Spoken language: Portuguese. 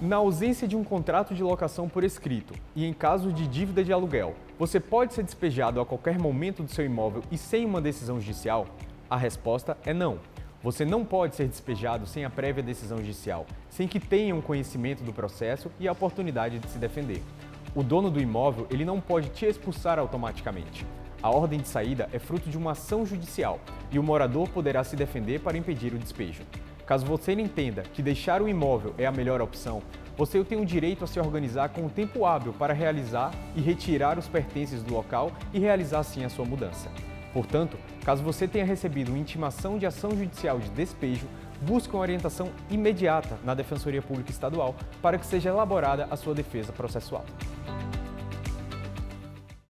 Na ausência de um contrato de locação por escrito e em caso de dívida de aluguel, você pode ser despejado a qualquer momento do seu imóvel e sem uma decisão judicial? A resposta é não. Você não pode ser despejado sem a prévia decisão judicial, sem que tenha um conhecimento do processo e a oportunidade de se defender. O dono do imóvel, ele não pode te expulsar automaticamente. A ordem de saída é fruto de uma ação judicial e o morador poderá se defender para impedir o despejo. Caso você entenda que deixar o imóvel é a melhor opção, você tem o direito a se organizar com o tempo hábil para realizar e retirar os pertences do local e realizar assim a sua mudança. Portanto, caso você tenha recebido uma intimação de ação judicial de despejo, busque uma orientação imediata na Defensoria Pública Estadual para que seja elaborada a sua defesa processual.